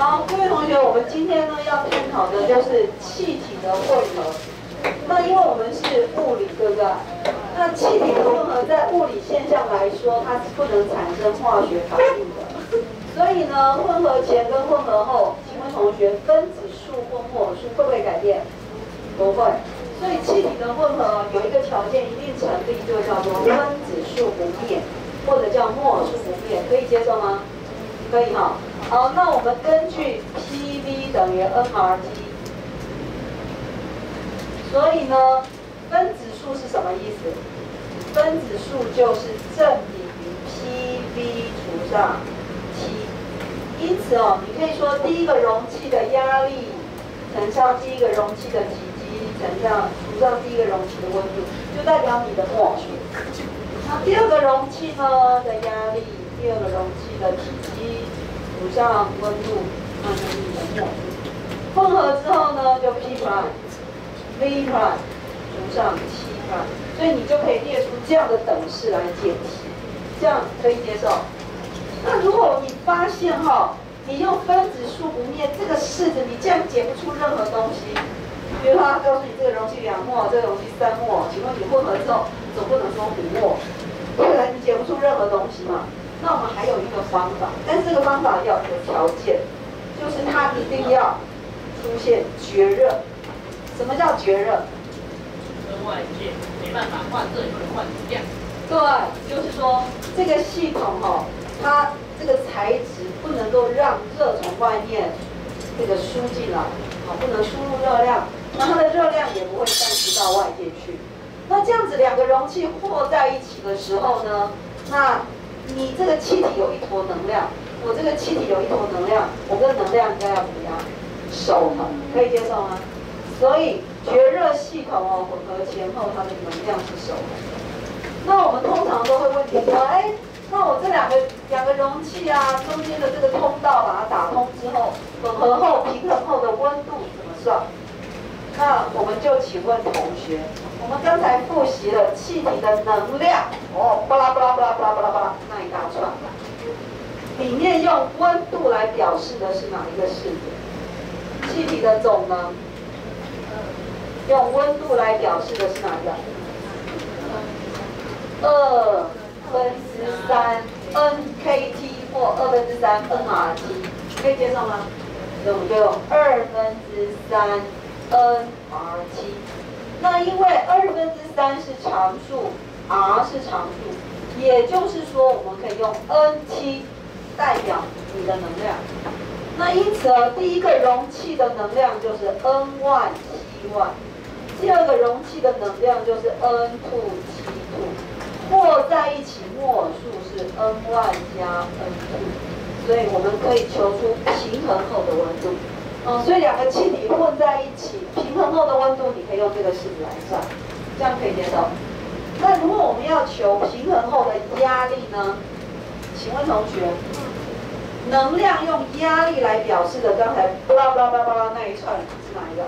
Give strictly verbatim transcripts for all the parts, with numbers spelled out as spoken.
好，各位同学，我们今天呢要探讨的就是气体的混合。那因为我们是物理，对不对？那气体的混合在物理现象来说，它是不能产生化学反应的。所以呢，混合前跟混合后，请问同学，分子数或摩尔数会不会改变？不会。所以气体的混合有一个条件一定成立，就叫做分子数不变，或者叫摩尔数不变，可以接受吗？可以哈。好，那我们根据 P V 等于 N R T， 所以呢，分子数是什么意思？分子数就是正比于 P V 除上 T。因此哦，你可以说第一个容器的压力乘上第一个容器的体积乘上除上第一个容器的温度，就代表你的摩尔数。那第二个容器呢的压力，第二个容器的体积除上温度，那就是你的摩尔数。混合之后呢，就 P prime V prime 除上 T prime， 所以你就可以列出这样的等式来解题，这样可以接受。那如果你发现哈，你用分子数不灭这个式子，你这样解不出任何东西。比如说，他告诉你这个容器两摩，这个容器三摩，请问你混合之后总不能说五摩，对不对？你解不出任何东西嘛。那我们还有一个方法，但是这个方法要有条件，就是它一定要出现绝热。什么叫绝热？ 跟外界没办法换热，有人换掉。 对，就是说这个系统哦。它这个材质不能够让热从外面这个输进来，啊，不能输入热量，那它的热量也不会散失到外界去。那这样子两个容器和在一起的时候呢，那你这个气体有一坨能量，我这个气体有一坨能量，我跟能量应该要怎么样？守恒，可以接受吗？所以绝热系统哦，混合前后它的能量是守恒。那我们通常都会问你说，哎。那我这两个两个容器啊，中间的这个通道把它打通之后，混合后平衡后的温度怎么算？那我们就请问同学，我们刚才复习了气体的能量，哦，巴拉巴拉巴拉巴拉巴拉巴拉那一大串，里面用温度来表示的是哪一个式子？气体的总能用温度来表示的是哪一个？二。分之三 N K T 或二分之三 N R T， 可以接受吗？所以我们就用二分之三 N R T。那因为二分之三是常数 ，R 是常数，也就是说我们可以用 N T 代表你的能量。那因此呢，第一个容器的能量就是 N one T one， 第二个容器的能量就是 N two T two。和在一起，摩尔数是 N one 加 N two， 所以我们可以求出平衡后的温度。嗯，所以两个气体混在一起，平衡后的温度，你可以用这个式子来算，这样可以接受。那如果我们要求平衡后的压力呢？请问同学，能量用压力来表示的，刚才巴拉巴拉巴拉那一串是哪一个？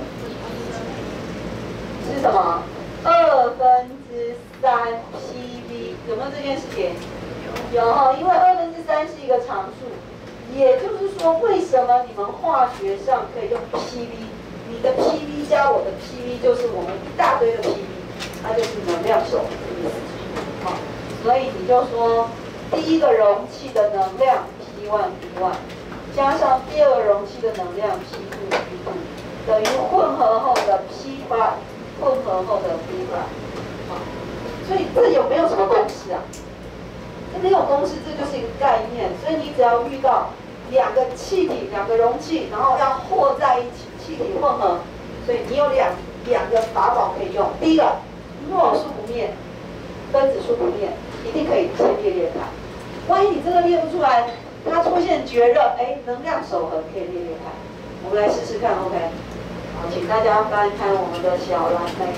是什么？二分之三 P V 有没有这件事情？有哈，因为二分之三是一个常数，也就是说，为什么你们化学上可以用 P V？ 你的 P V 加我的 P V 就是我们一大堆的 P V， 它就是能量守恒的意思。好，所以你就说第一个容器的能量 P one P one 加上第二个容器的能量 P two P two 等于混合后的 P one。混合后的 V prime， 好，所以这有没有什么公式啊？这没有公式，这就是一个概念。所以你只要遇到两个气体、两个容器，然后要和在一起，气体混合，所以你有两两个法宝可以用。第一个，摩尔数不灭，分子数不灭，一定可以先列列看。万一你真的列不出来，它出现绝热，哎，能量守恒可以列列看。我们来试试看 ，OK。好，请大家翻开我们的小蓝莓。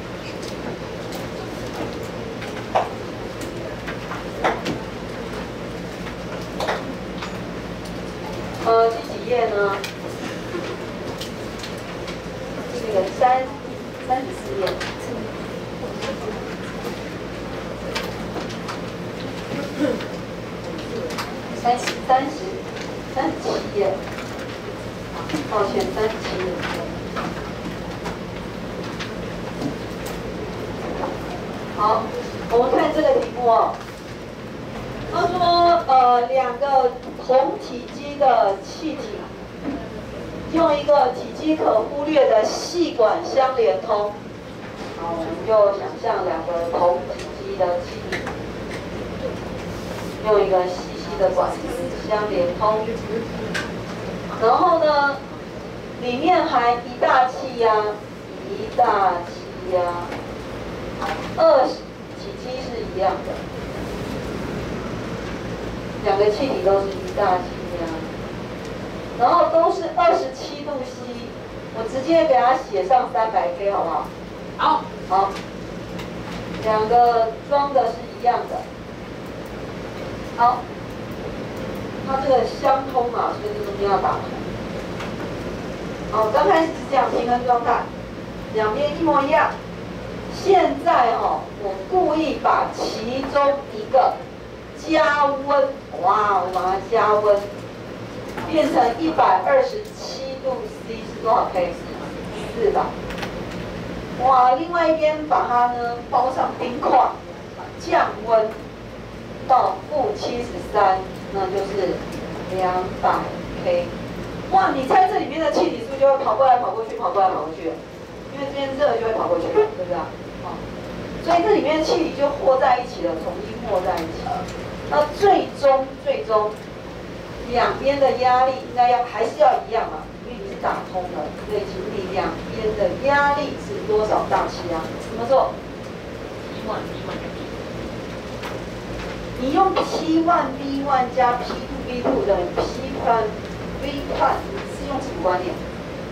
呃，第几页呢？这个三三十四页。三十三十三十七页。 抱歉，三十七。好，我们看这个题目哦。他说，呃，两个同体积的气体，用一个体积可忽略的细管相连通。好，我们就想象两个同体积的气体，用一个细细的管子相连通。然后呢，里面含一大气压，一大气压，二十体积是一样的，两个气体都是一大气压，然后都是二十七度 C， 我直接给它写上三百 K 好不好？ 好， 好，两个装的是一样的，好。它这个相通嘛，所以这中间要打通。好，刚开始是这样平衡状态，两边一模一样。现在哦，我故意把其中一个加温，哇，我把它加温，变成一百二十七度 C 是多少 K？ 四百。哇，另外一边把它呢包上冰块，降温到负七十三。那就是两百 K， 哇！你猜这里面的气体是不是就会跑过来、跑过去、跑过来、跑过去了？因为这边热就会跑过去了，对不对啊？好，所以这里面的气体就和在一起了，重新和在一起。那最终最终两边的压力应该要还是要一样嘛，因为你是打通了，所以请你两边的压力是多少大气压？怎么做？ 一万一万个 B。 你用 P 万 B 万加 P 二 B 二等于 P 番 V 番，是用什么观念？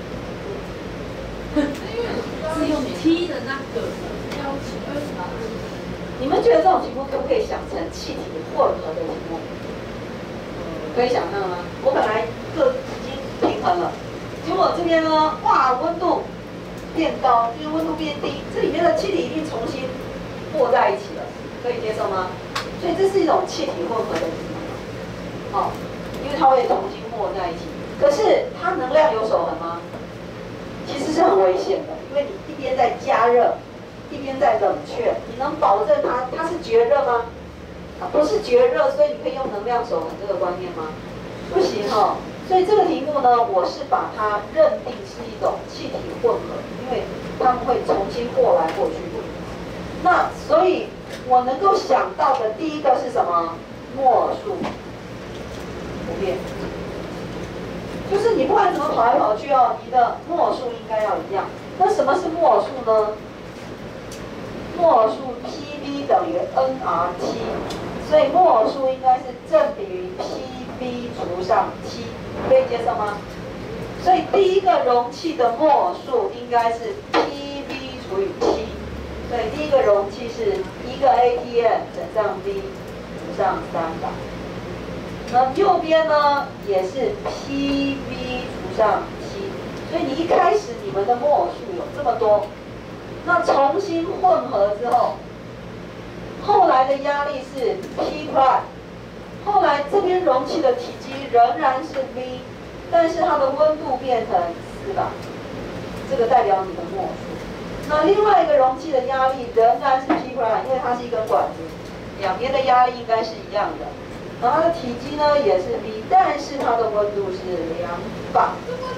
是用 T 的那个标准。 你们觉得这种题目可不可以想成气体混合的题目？可以想象吗？我本来各已经平衡了，结果这边呢，哇，温度变高，这边温度变低，这里面的气体一定重新和在一起了，可以接受吗？所以这是一种气体混合的题目，哦，因为它会重新和在一起。可是它能量有守恒吗？其实是很危险的，因为你一边在加热，一边在冷却，你能保证它它是绝热吗？啊，不是绝热，所以你可以用能量守恒这个观念吗？不行哈、哦。所以这个题目呢，我是把它认定是一种气体混合，因为它们会重新过来过去。那所以。我能够想到的第一个是什么？末数不变，就是你不管怎么跑来跑去哦，你的末数应该要一样。那什么是末数呢？末数 P V 等于 N R T， 所以末数应该是正比于 P V 除上 T， 可以接受吗？所以第一个容器的末数应该是 P V 除以 T。所以第一个容器是一个 A T M 乘上 V 除上三百，那右边呢也是 P V 除上七，所以你一开始你们的末数有这么多，那重新混合之后，后来的压力是 P prime， 后来这边容器的体积仍然是 V， 但是它的温度变成四百，这个代表你的末数。那另外一个容器的压力仍然是 P prime， 因为它是一根管子，两边的压力应该是一样的。然后它的体积呢也是 V， 但是它的温度是两百。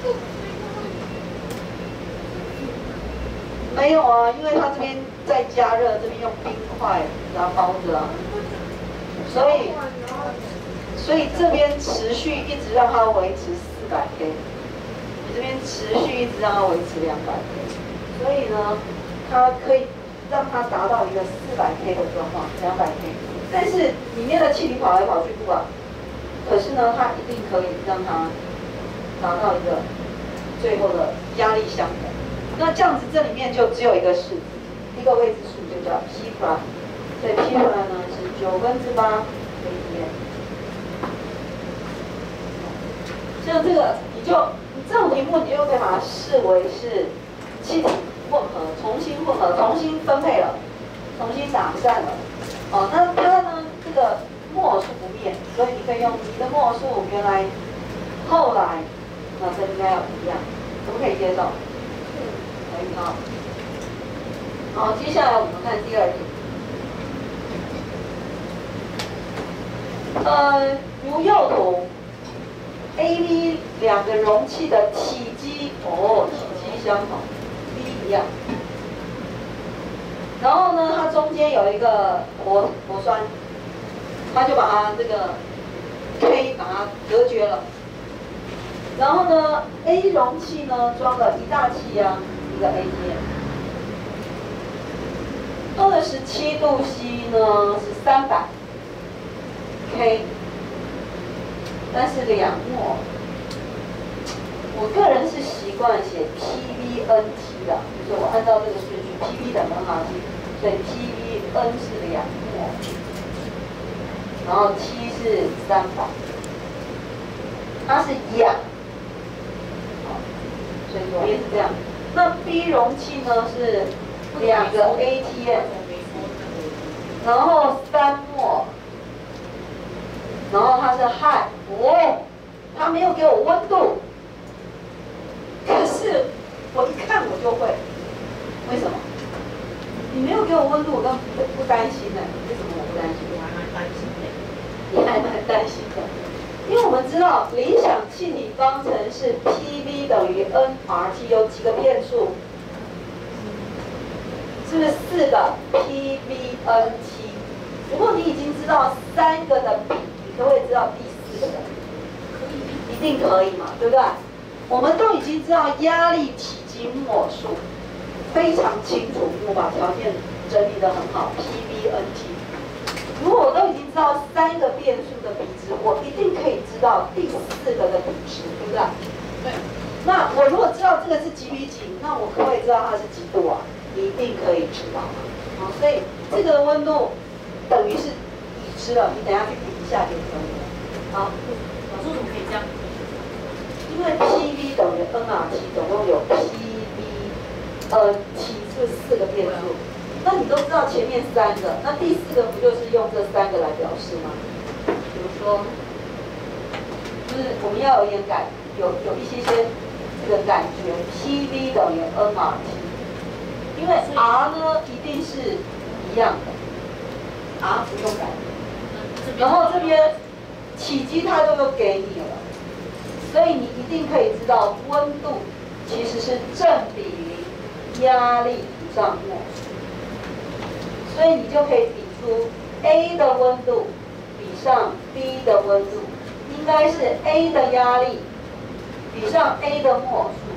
没有啊，因为它这边在加热，这边用冰块把它包着啊，所以所以这边持续一直让它维持四百 K， 你这边持续一直让它维持两百 K。所以呢，它可以让它达到一个四百 K 的状况，两百 K。但是里面的气体跑来跑去不管，可是呢，它一定可以让它达到一个最后的压力相等。那这样子，这里面就只有一个式子，一个未知数就叫 P prime， 所以 P prime 呢是九分之八 A T M。像这个，你就你这种题目，你就可以把它视为是气体混合，重新混合，重新分配了，重新打散了。哦，那它呢，这个末数不变，所以你可以用你的末数原来、后来那这应该要一样，可不可以接受？可以哈。好，接下来我们看第二题。呃，如右图 ，A、B 两个容器的体积哦，体积相同 ，B 一样。然后呢，它中间有一个活活栓，它就把它这个 K 把它隔绝了。然后呢 ，A 容器呢装了一大气压，一个 A T M。二十七度 C 呢是三百 K， 但是两摩。我个人是习惯写 P V N T 的，就是我按照这个顺序 ，P V 等于 N T， 所以 P V N 是两摩，然后 T 是三百，它是氧，所以左边是这样。那 B 容器呢是两个 A T M， 然后三摩，然后它是氦，哦，它没有给我温度，可是我一看我就会，为什么？你没有给我温度，我根本不担心的。为什么我不担心？ 我还蛮担心的。 你还蛮担心的，因为我们知道理想气体方程是 P V 等于 N R T， 有几个变数？是不是四个 P V N T？ 如果你已经知道三个的比，你可不可以知道第四个的比？可以，一定可以嘛，对不对？我们都已经知道压力、体积、摩数，非常清楚。我把条件整理得很好 ，P V N T。如果我都已经知道三个变数的比值，我一定可以知道第四个的比值，对不对？对。那我如果知道这个是几比几，那我可不可以知道它是几度啊？一定可以知道。好，所以这个温度等于是已知了，你等一下去比一下就可以了。好， 老师怎么可以这样？ 因为 P V 等于 N R T， 总共有 P V N T 是四个变数。那你都知道前面三个，那第四个不就是用这三个来表示吗？比如说，就是我们要有一点感，有有一些些这个感觉 ，P V 等于 N R T， 因为 R 呢一定是一样的 ，R 不用改。然后这边体积它都都给你了，所以你一定可以知道温度其实是正比于压力除上摩数。所以你就可以比出 A 的温度比上 B 的温度，应该是 A 的压力比上 A 的摩数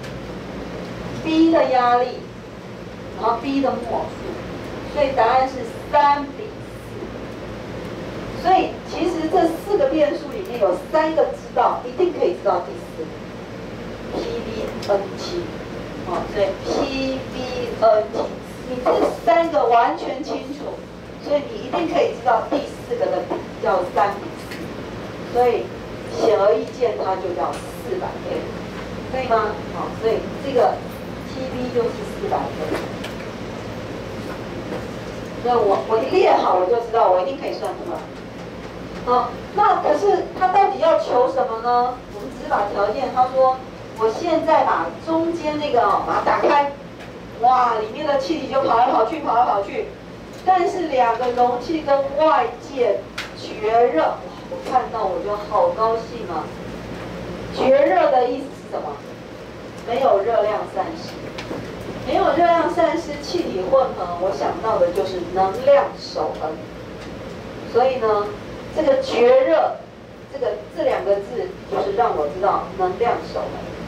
，B 的压力，然后 B 的摩数，所以答案是三比四。所以其实这四个变数里面有三个知道，一定可以知道第四个 P V N T， 哦，所以 P V N T。你这三个完全清楚，所以你一定可以知道第四个的比叫三比四，所以显而易见它就叫四百 K， 可以吗？好，所以这个 T V 就是四百 K。所以我我一列好我就知道，我一定可以算出来。好，那可是他到底要求什么呢？我们只是把条件，他说我现在把中间那个哦把它打开。哇，里面的气体就跑来跑去，跑来跑去，但是两个容器跟外界绝热，哇，我看到我就好高兴啊！绝热的意思是什么？没有热量散失，没有热量散失，气体混合，我想到的就是能量守恒。所以呢，这个绝热，这个这两个字就是让我知道能量守恒。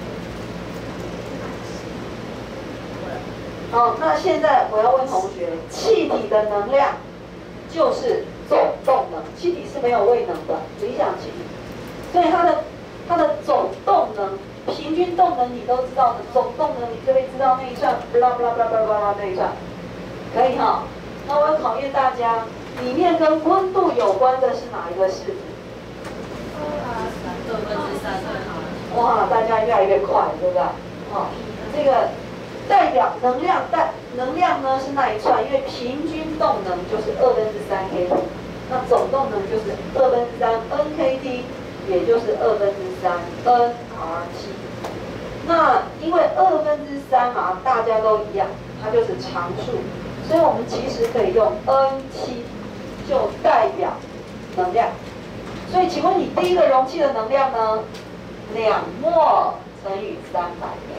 好，那现在我要问同学，气体的能量就是总动能，气体是没有位能的，理想气体，所以它的它的总动能、平均动能你都知道的，总动能你就会知道那一串，巴拉巴拉巴拉巴拉巴拉那一串，可以哈。那我要考验大家，里面跟温度有关的是哪一个式子？ 二分之三。 哇，大家越来越快，对不对？好，这个。代表能量代能量呢是那一串，因为平均动能就是二分之三 K T， 那总动能就是二分之三 N K T， 也就是二分之三 N R 七。那因为二分之三嘛，大家都一样，它就是常数，所以我们其实可以用 N 七就代表能量。所以请问你第一个容器的能量呢？两摩乘以三百 A。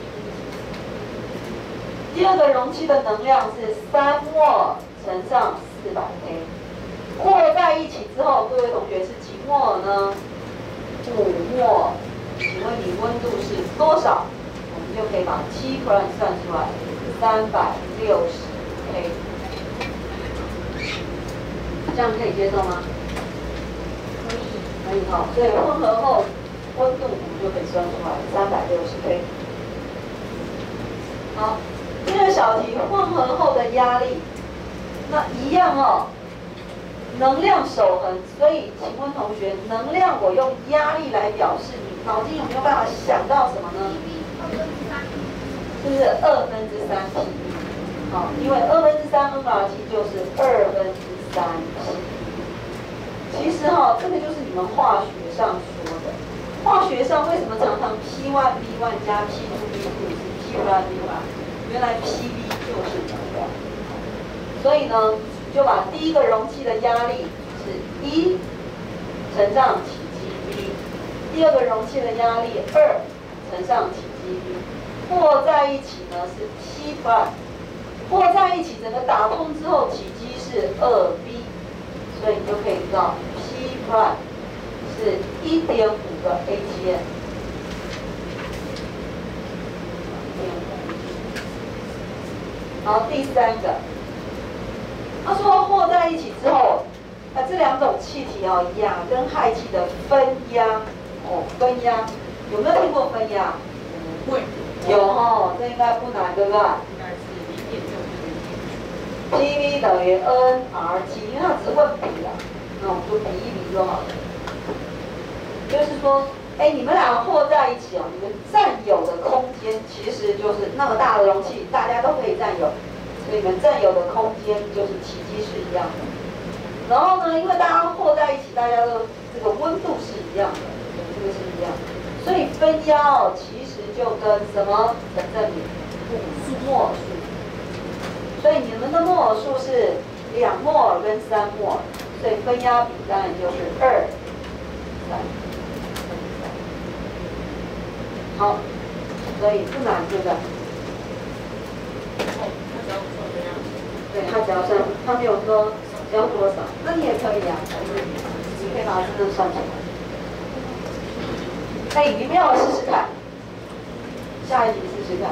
第二个容器的能量是三摩乘上四百 A。和在一起之后，各位同学是几摩呢？五摩。请问你温度是多少？我们就可以把七 prime 算出来，三百六十 K。这样可以接受吗？可以。可以哈，所以混合后温度我们就可以算出来，三百六十 K。好，第二小题，混合后的压力，那一样哦。能量守恒，所以请问同学，能量我用压力来表示，你脑筋有没有办法想到什么呢？就是二分之三 P V， 好，因为二分之三 N R T 就是二分之三 P V。其实哈、哦，这个就是你们化学上说的，化学上为什么常常 P 一 B 一 加 P 二 B 二 是 P 二 B 二？原来 P V 就是能量，所以呢。就把第一个容器的压力是一乘上体积 V， 第二个容器的压力二乘上体积 V， 和在一起呢是 P prime， 和在一起整个打通之后体积是二 B， 所以你就可以知道 P prime 是 一点五 个 A T M。好，第三个。他说和在一起之后，啊，这两种气体哦，氩跟氦气的分压，哦，分压，有没有听过分压？ 不会。 有哦，这应该不难，对不对？ 应该是零点六零。 P V 等于 N R T， 因为它只问比啊，那我们就比一比就好了。就是说，哎，你们俩和在一起哦，你们占有的空间其实就是那么大的容器，大家都可以占有。所以你们占有的空间就是体积是一样的，然后呢，因为大家和在一起，大家都这个温度是一样的，这个是一样的，所以分压哦，其实就跟什么成正比？摩尔数。所以你们的摩尔数是两摩尔跟三摩尔，所以分压比当然就是二三。好，所以不难，对不对？对，他只要算，他没有说要多少，那你也可以啊，你可以把它真的算出来。哎，你们要试试看，下一题试试看。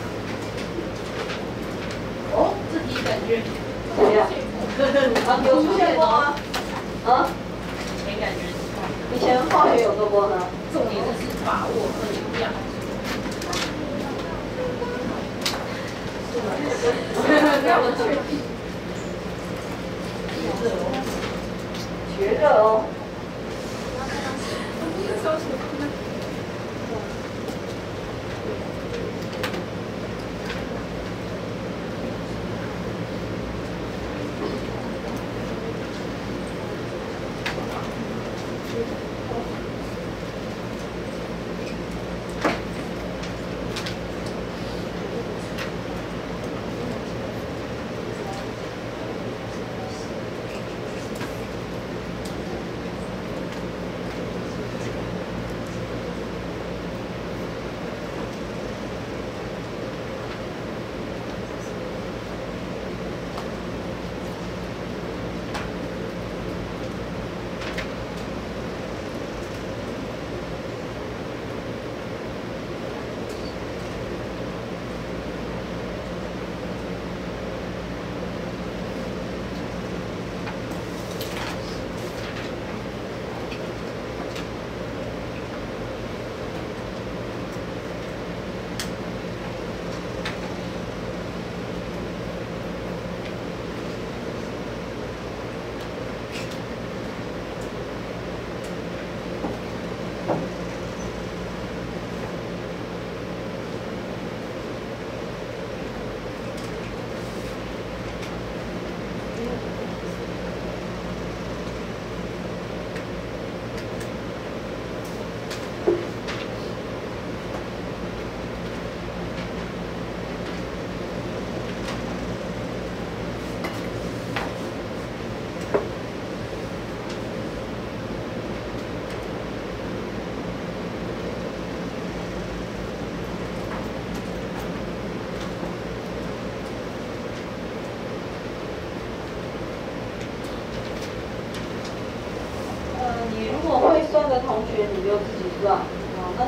哦，这题感觉怎么样？啊，有出现过吗？啊？ 没感觉。 以前化学有做过呢。 重点就是把握和力量。让我确定。 绝热哦。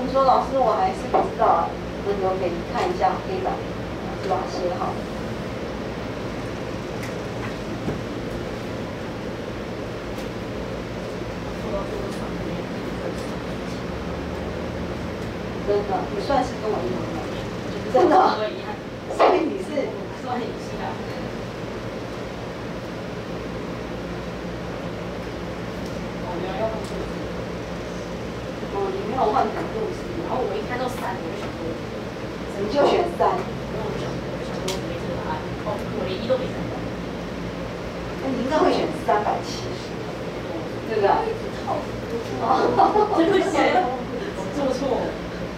你说老师我还是不知道啊，那你就可以看一下黑板，是吧？写好。真的，你算是跟我一模一样，真的，所以你是算一下。哦，原来要换数字。 哦，你没有换成数字， 然后我一看到三，我就想说， 你就选三。 然后我就想，我就想说没这个答案，哦，我连一都没想到。 那你应该会选三百七十，对不对？ 哦，对不起，我做错了。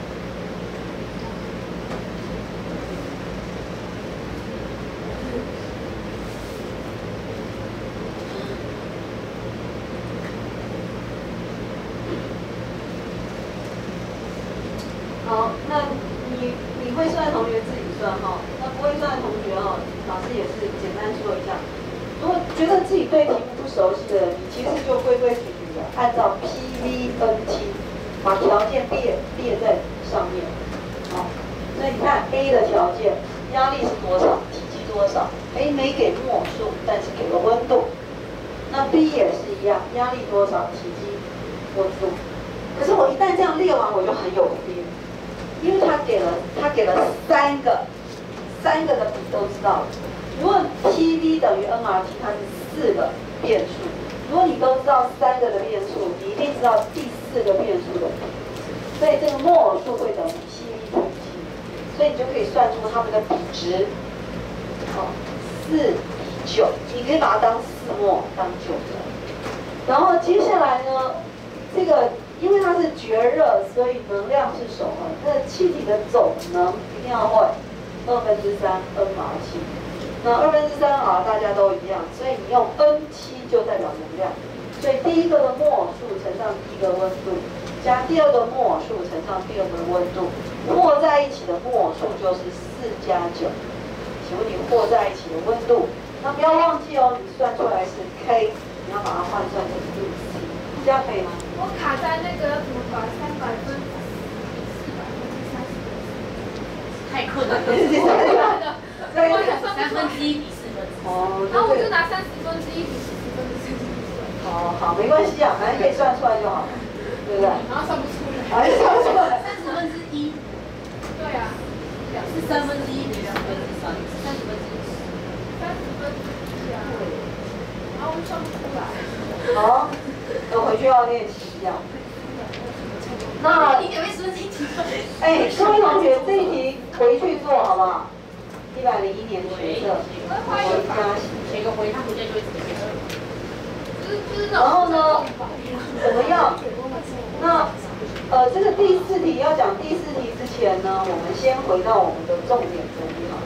好，那你你会算的同学自己算哈，那不会算的同学哦，老师也是简单说一下。如果觉得自己对题目不熟悉的人，你其实就规规矩矩的按照 P V N T 把条件列列在上面。好，所以你看 A 的条件，压力是多少，体积多少 ？A 没给末数，但是给了温度。那 B 也是一样，压力多少，体积、温度。可是我一旦这样列完，我就很有编。因为他给了他给了三个，三个的比都知道了。如果 P V 等于 N R T， 它是四个变数。如果你都知道三个的变数，你一定知道第四个变数的比。所以这个末数会等于 P V 乘以 T， 所以你就可以算出它们的比值。哦，四比九，你可以把它当四末，当九的。然后接下来呢，这个。因为它是绝热，所以能量是守恒。那气体的总能一定要会二分之三 N R T。那二分之三 R 大家都一样，所以你用 N 七就代表能量。所以第一个的末数乘上第一个温度，加第二个末数乘上第二个温度，和在一起的末数就是四加九。请问你和在一起的温度？那不要忘记哦，你算出来是 K， 你要把它换算成度 C。这样可以吗？ 我卡在那个要怎么把三百分四百分之三十太困难了。 对，我也算不三出来。 分之一比四分之一。 哦， 然后我就拿三十分之一比四十分之三十。 好好，没关系啊，反正可以算出来就好，对不对？ 然后算不出来。 还是算不出来。 三十分之一。 对啊， 是三分之一比两分之三，三十分之一。 三十分之一啊。然后我算不出来。 好。那回去要练习一下。那你可不可以说这题？ 哎，各位同学，这一题回去做好不好？一百零一年学测，回家写个回，他回家就会直接写。 就是就是然后呢，怎么样？那呃，这个第四题要讲第四题之前呢，我们先回到我们的重点整理好。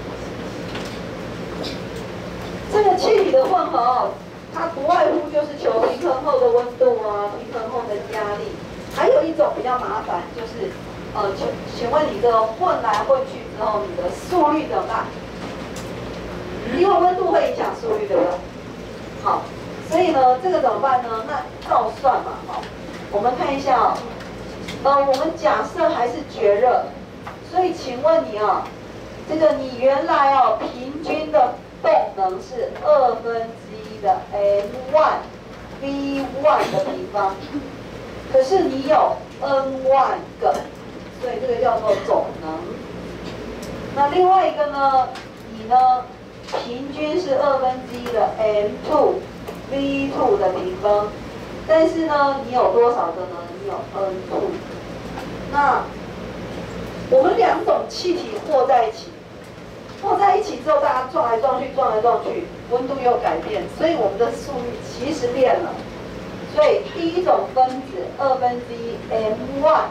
这个气体的混合哦。它不外乎就是求平衡后的温度啊，平衡后的压力。还有一种比较麻烦，就是呃，请请问你这个混来混去之后，你的速率怎么办？因为温度会影响速率，对不对？好，所以呢，这个怎么办呢？那照算嘛，好，我们看一下哦。呃，我们假设还是绝热，所以请问你啊、哦，这个你原来哦平均的动能是二分之一的 m 一 v 一 的平方，可是你有 n 万个，所以这个叫做总能。那另外一个呢，你呢平均是二分之一的 m 二 v 二 的平方，但是呢你有多少个呢？你有 n 二。那我们两种气体和在一起。和在一起之后，大家撞来撞去，撞来撞去，温度又改变，所以我们的速率其实变了。所以第一种分子二分之一 m 一，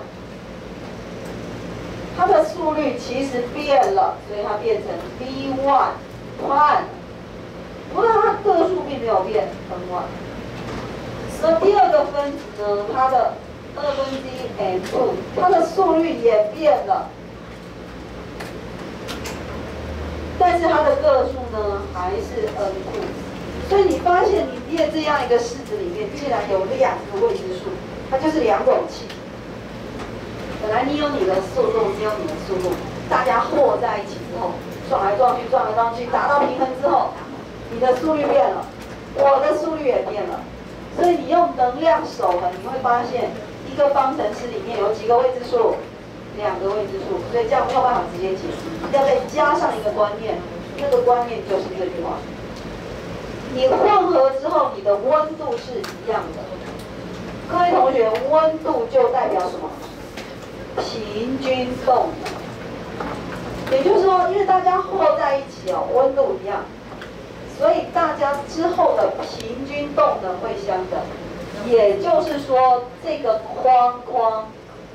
它的速率其实变了，所以它变成 v 一 换，不过它个数并没有变 n 一。那第二个分子呢，它的二分之一 m 二，它的速率也变了。但是它的个数呢还是 n 二，所以你发现你列这样一个式子里面，竟然有两个未知数，它就是两种气体， 本来你有你的速度，你有你的速度，大家和在一起之后，撞来撞去，撞来撞去，达到平衡之后，你的速率变了，我的速率也变了。所以你用能量守恒，你会发现一个方程式里面有几个未知数，两个未知数，所以这样没有办法直接解释，要再加上一个观念，那个观念就是这句话：你混合之后，你的温度是一样的。各位同学，温度就代表什么？平均动能。也就是说，因为大家和在一起哦，温度一样。所以大家之后的平均动能会相等，也就是说，这个框框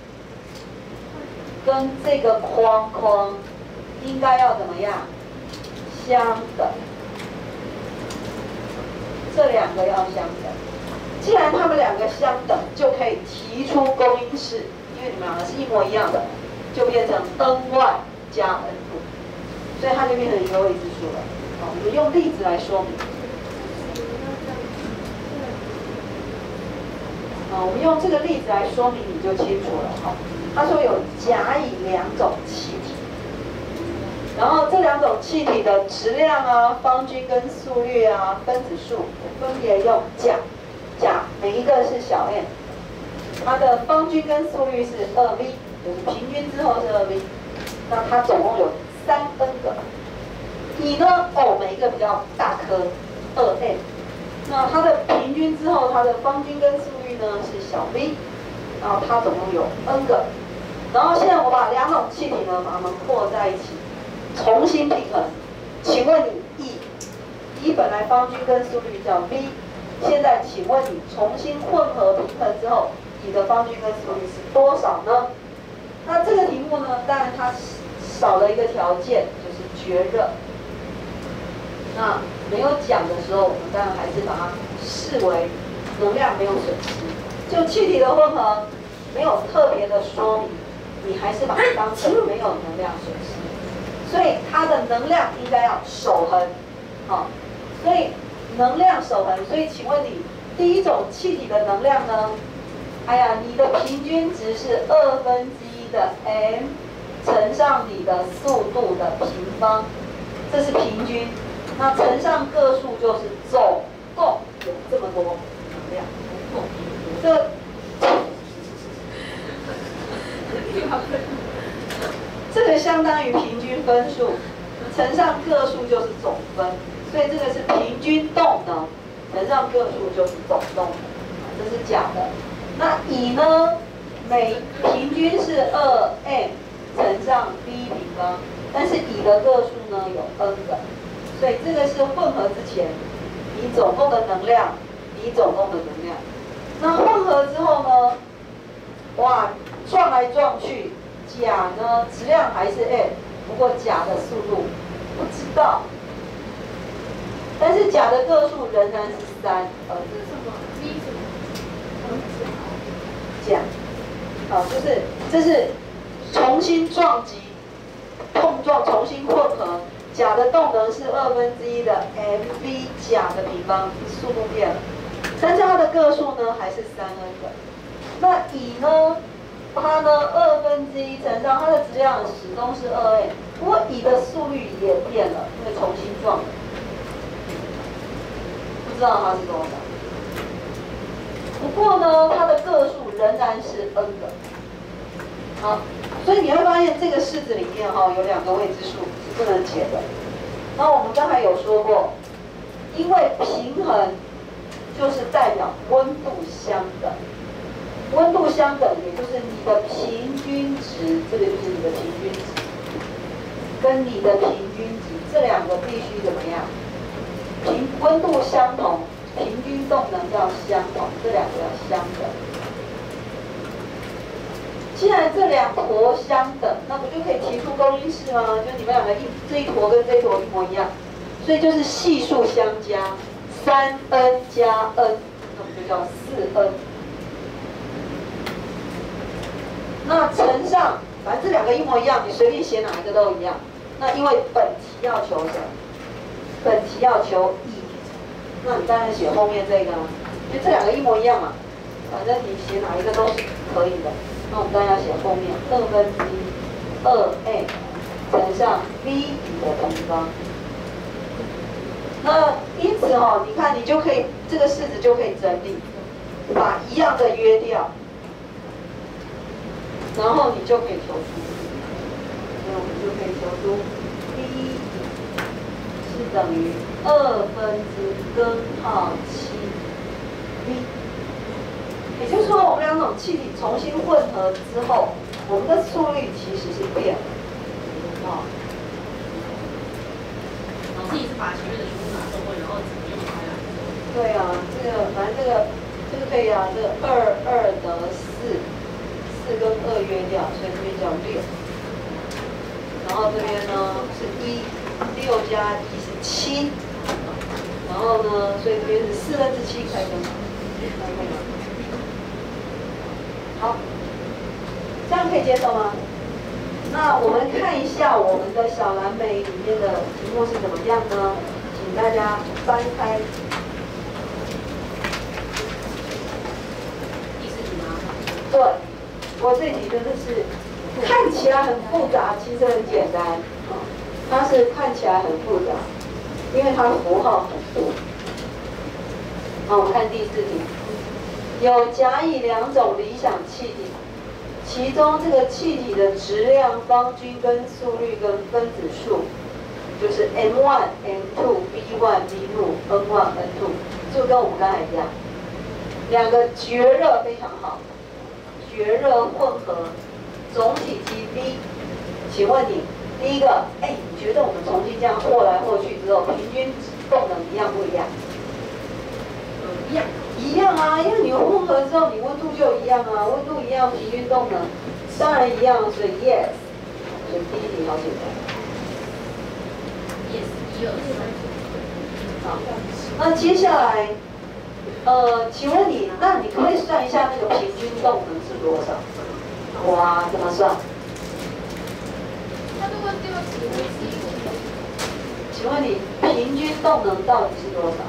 跟这个框框应该要怎么样？相等，这两个要相等。既然它们两个相等，就可以提出公因式，因为你们两个是一模一样的，就变成 N 一 加 N 二，所以它就变成一个未知数了。好，我们用例子来说明。啊，我们用这个例子来说明，你就清楚了。好，他说有甲乙两种气体，然后这两种气体的质量啊、方均跟速率啊、分子数分别用甲，甲每一个是小 m， 它的方均跟速率是二 v， 就是平均之后是二 v， 那它总共有三 n 个。乙呢，哦，每一个比较大颗，二 m， 那它的平均之后，它的方均跟速率呢是小 v， 然后它总共有 n 个。然后现在我把两种气体呢，把它们和在一起，重新平衡。请问你乙，乙本来方均跟速率叫 v， 现在请问你重新混合平衡之后，乙的方均跟速率是多少呢？那这个题目呢，当然它少了一个条件，就是绝热。那没有讲的时候，我们当然还是把它视为能量没有损失。就气体的混合没有特别的说明，你还是把它当成没有能量损失。所以它的能量应该要守恒，好，所以能量守恒。所以请问你第一种气体的能量呢？哎呀，你的平均值是二分之一的 m 乘上你的速度的平方，这是平均。那乘上个数就是总共有这么多能量，这这个相当于平均分数，乘上个数就是总分，所以这个是平均动能，乘上个数就是总动能，这是假的。那乙呢，每平均是二 m 乘上 v 平方，但是乙的个数呢有 n 个。所以这个是混合之前，你总共的能量，你总共的能量。那混合之后呢？哇，撞来撞去，甲呢质量还是 m， 不过甲的速度不知道，但是甲的个数仍然是三。呃， 这是什么 ？v 什么？ 甲，好，就是这是重新撞击、碰撞、重新混合。甲的动能是二分之一的 mv 甲的平方，速度变了，但是它的个数呢还是三 n 个。那乙呢，它呢二分之一乘上它的质量始终是二 m， 不过乙的速率也变了，因为重新撞的，不知道它是多少。不过呢，它的个数仍然是 n 个。好，所以你会发现这个式子里面哈、哦、有两个未知数是不能解的。然后我们刚才有说过，因为平衡就是代表温度相等，温度相等也就是你的平均值，这个就是你的平均值，跟你的平均值这两个必须怎么样？平温度相同，平均动能要相同，这两个要相等。既然这两坨相等，那不就可以提出公因式吗？就你们两个一这一坨跟这一坨一模一样，所以就是系数相加，三 n 加 n， 那不就叫四 n？ 那乘上，反正这两个一模一样，你随便写哪一个都一样。那因为本题要求什么？本题要求乙，那你当然写后面这个啊，因为这两个一模一样嘛，反正你写哪一个都是可以的。 那我们当然要写后面二分之一二 a 乘上 v 底的平方。那因此哦，你看你就可以这个式子就可以整理，把一样的约掉，然后你就可以求出，所以我们就可以求出 v 是等于二分之根号七 v。也就是说，我们两种气体重新混合之后，我们的速率其实是变了。哦。 老师，你是把前面的全部拿走过，然后直接开来？ 对啊，这个反正这个这个可以啊，这个二二得四，四跟二约掉，所以这边叫六。然后这边呢是一，六加一是七。然后呢，所以这边是四分之七开根。开根。好，这样可以接受吗？那我们看一下我们的小蓝莓里面的题目是怎么样呢？请大家翻开第四题吗？ 对，我这题真的是看起来很复杂，其实很简单。它是看起来很复杂，因为它的符号很多。好，我们看第四题。有甲乙两种理想气体，其中这个气体的质量、方均跟速率跟分子数，就是 M 一、M 二、V 一、V 二、N 一、N 二，就跟我们刚才一样，两个绝热非常好，绝热混合，总体积 V。请问你，第一个，哎，你觉得我们重新这样和来和去之后，平均动能一样不一样？ 一样。 一样啊，因为你混合之后，你温度就一样啊，温度一样，平均动能当然一样，所以 yes， 所以第一题好简单。 yes， 一二三。 好，那接下来，呃，请问你，那你可不可以算一下那个平均动能是多少？哇，怎么算？ 他如果丢几个机体， 请问你平均动能到底是多少？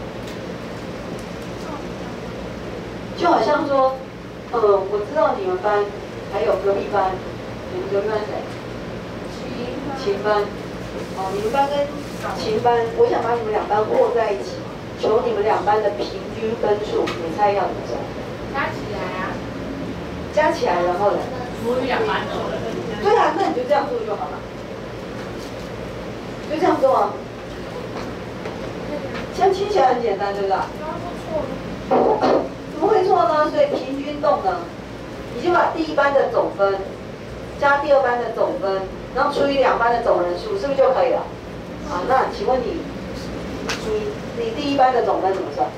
就好像说，呃，我知道你们班还有隔壁班，你们隔壁班谁？琴班。哦，你们班跟琴班，我想把你们两班和在一起，求你们两班的平均分数，你猜要怎么算？ 加起来啊。 加起来，然后呢？ 除以两班的。 对啊，那你就这样做就好了。就这样做啊。这样听起来很简单，对不对？怎么会错呢？所以平均动能，你就把第一班的总分加第二班的总分，然后除以两班的总人数，是不是就可以了？好，那请问你，你你第一班的总分怎么算？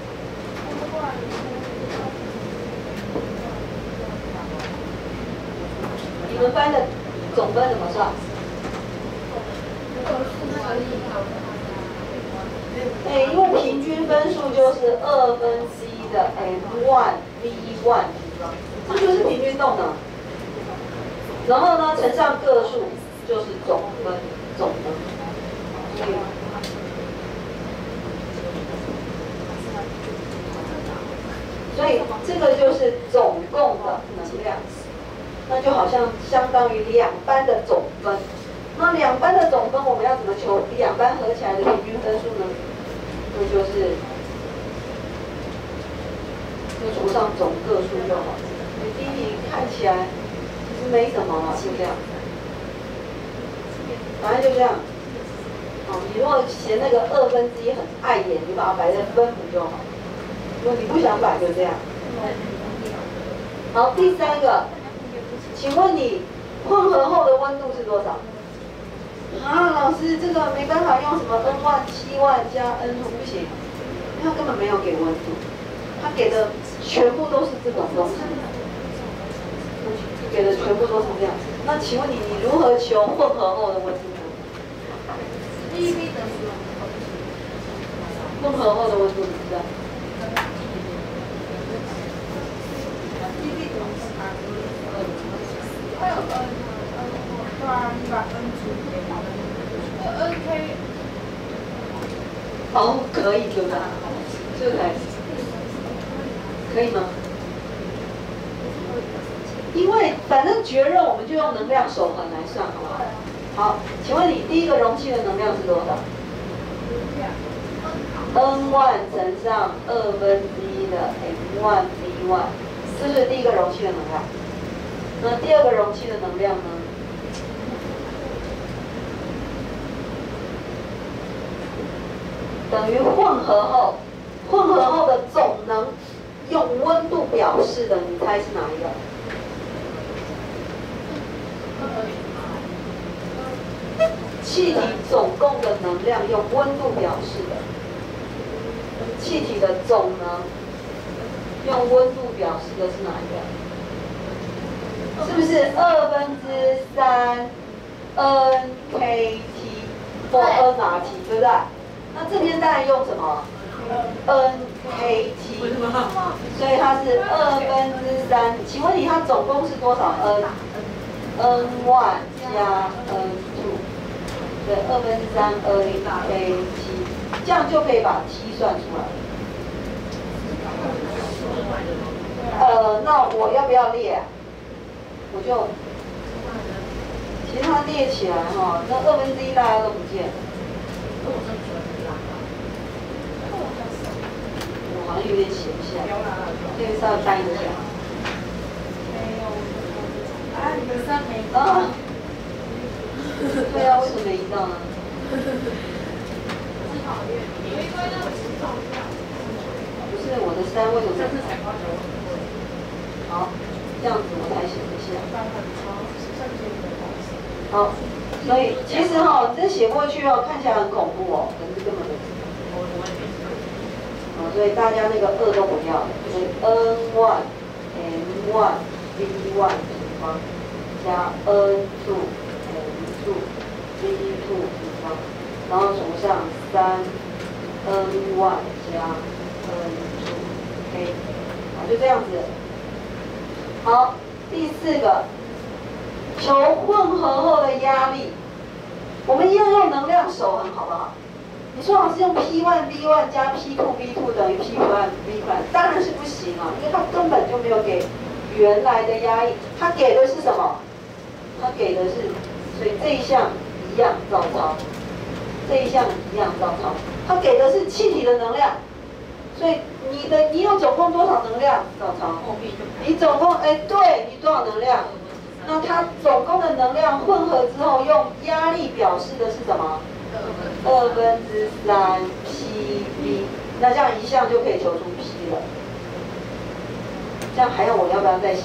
你们班的总分怎么算？哎，因为平均分数就是二分之一的 M 一 V 一，这就是平均动能。然后呢，乘上个数就是总分，总能。所以这个就是总共的能量，那就好像相当于两班的总分。那两班的总分我们要怎么求两班合起来的平均分数呢？那就是就除上总个数就好。你第一题看起来其实没什么啊，就这样。反正就这样。哦，你如果嫌那个二分之一很碍眼，你把它摆在分母就好。如果你不想摆，就这样。好，第三个，请问你混合后的温度是多少？啊，老师，这个没办法用什么 N 一 七万加 N 二不行，因为它根本没有给温度，它给的全部都是这种东西，给的全部都是这样。那请问你，你如何求混合后的温度呢？混合后的温度你知道？ 它有 N N 对啊，你把 N 除以二 N K。 哦，可以，对吧？这个可以，可以吗？ 因为反正绝热，我们就用能量守恒来算，好不好？好，请问你第一个容器的能量是多少 ？N one 乘上二分之一的 M one V one， 这是第一个容器的能量。那第二个容器的能量呢？等于混合后，混合后的总能用温度表示的，你猜是哪一个？气体总共的能量用温度表示的，气体的总能用温度表示的是哪一个？是不是二分之三 N K T或 N R T， 对不对？那这边当然用什么 ？N K T， 所以它是二分之三。请问你它总共是多少 N？N one 加 N two， 对，二分之三 N K T， 这样就可以把 T 算出来。呃，那我要不要列啊？我就，其实它列起来哈，那二分之一大家都不见了。我好像有点写不下，这个稍微翻一下。 没有，啊，你们三没啊？对啊，为什么没移到呢？不是我的三为什么？好，这样子我才写得下。好，所以其实哈、哦，你这写过去哦，看起来很恐怖哦，可是根本不是。好，所以大家那个二都不要，所以 N one M one V one 平方加 N two M two V two 平方，然后除上三 N one 加 N two K， 好，就这样子。好，第四个，求混合后的压力，我们一样用能量守恒，好不好？你说老师用 P one V one 加 P two V two 等于 P one V one， 当然是不行啊，因为它根本就没有给原来的压力，它给的是什么？它给的是，所以这一项一样照抄，这一项一样照抄，它给的是气体的能量，所以你的你有总共多少能量？照抄。你总共哎，对你多少能量？那它总共的能量混合之后，用压力表示的是什么？二分之三 P V， 那这样一项就可以求出 P 了。这样还要我要不要再写？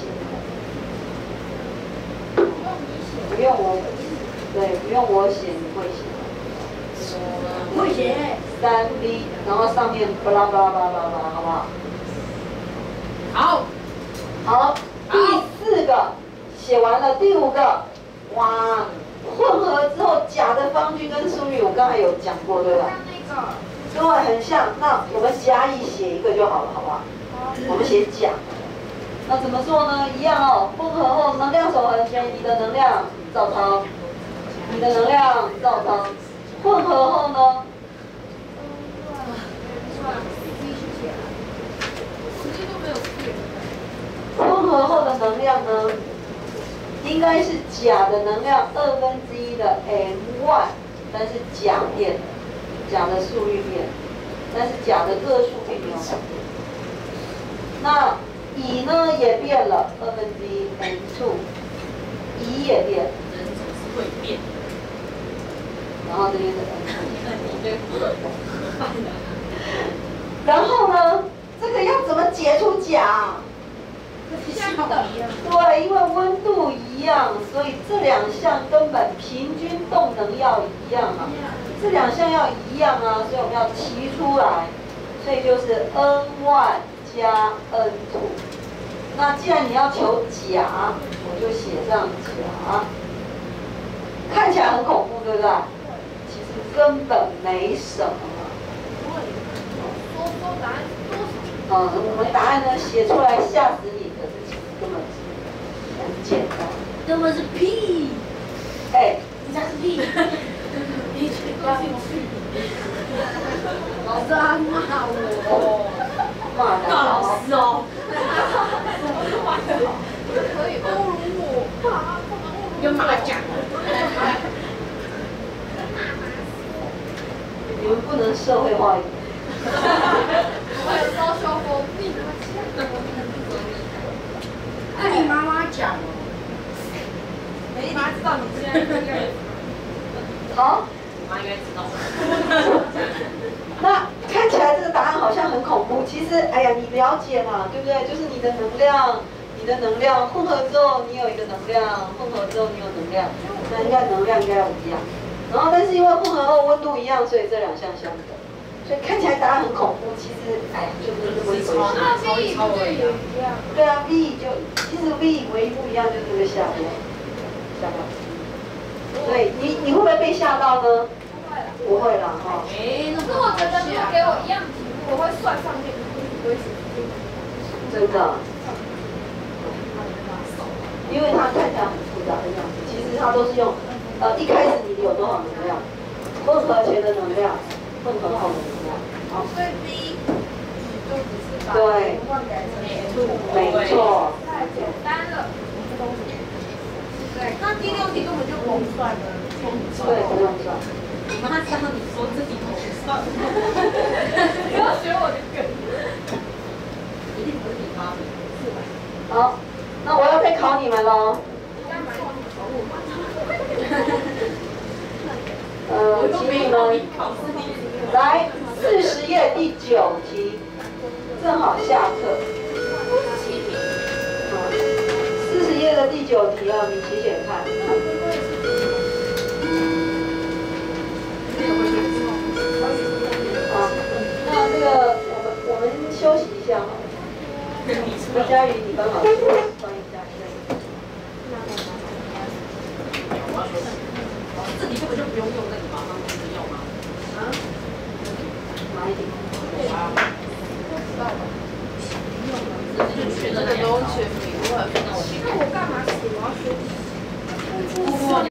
不用我，对，不用我写，你会写。 会写。 三 V， 然后上面巴拉巴拉巴拉巴拉，好不好？ 好。 好，第四个写完了，第五个，哇。混合之后，钾的方距跟速率，我刚才有讲过，对吧？对，很像。那我们甲乙写一个就好了，好不好？我们写钾。那怎么做呢？一样哦。混合后能量守恒，所以你的能量照抄，你的能量照抄。混合后呢？混合后的能量呢？应该是钾的能量二分之一的 M one， 但是钾变了，钾的速率变了，但是钾的个数并没有改变。那乙呢也变了，二分之一 M two， 乙也变， 人总是会变。 然后这边是 M two， 然后呢，这个要怎么解出钾？对，因为温度一样，所以这两项根本平均动能要一样啊。这两项要一样啊，所以我们要提出来，所以就是 N one 加 N two。那既然你要求钾，我就写上钾。看起来很恐怖，对不对？其实根本没什么。 说说答案多少？ 嗯，我们答案呢写出来吓死你。根本是很简单， 根本是屁！ 哎， 你才是屁！你去告诉去！老师他骂我， 骂告老师哦！ 可以哦。 你们不能社会化一点。 我有时候说我你那你妈妈讲哦， 没妈知道你现在这个。 好， 我妈应该知道。 那看起来这个答案好像很恐怖，其实哎呀，你了解嘛，对不对？就是你的能量，你的能量混合之后，你有一个能量，混合之后你有能量，那应该能量应该要一样。然后但是因为混合后温度一样，所以这两项相等。所以看起来答案很恐怖，其实哎就不是这么一回事。 那 V 不对也一样。 对啊 ，V 就其实 V 唯一不一样就是这个下标，下标。所以你你会不会被吓到呢？不会啦，哈。 哎，可是我觉得如果给我一样题目，我会算上面，不会写真的。因为它看起来很复杂的样子，其实它都是用呃一开始你有多少能量，混合前的能量，混合后的能量。好。 所以 V 就只是把对， 换改成 Two， 没错。 太简单了。 对，那第六题根本就不用算了。 对，不用算。 你妈知道你说自己不算，不要学我的梗。一定不是你妈的，是吧？ 好，那我要再考你们喽。呃，请你们来四十页第九题，正好下课。四十页的第九题啊，你写写看。好，那这个我们我们休息一下好了。那佳宇，你帮老师翻一下。 这题根本就不用用那个嘛，当时用吗？ 啊？哪一题？ 不知道吧？这就全都不用全